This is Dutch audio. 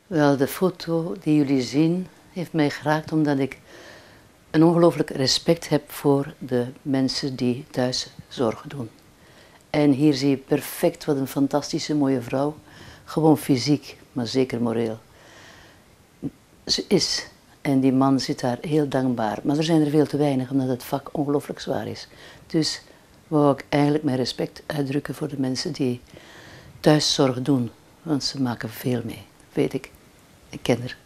Wel, de foto die jullie zien heeft mij geraakt omdat ik een ongelooflijk respect heb voor de mensen die thuis zorg doen. En hier zie je perfect wat een fantastische mooie vrouw, gewoon fysiek, maar zeker moreel, ze is. En die man zit daar heel dankbaar, maar er zijn er veel te weinig omdat het vak ongelooflijk zwaar is. Dus wou ik eigenlijk mijn respect uitdrukken voor de mensen die thuiszorg doen, want ze maken veel mee, weet ik. Ik ken er.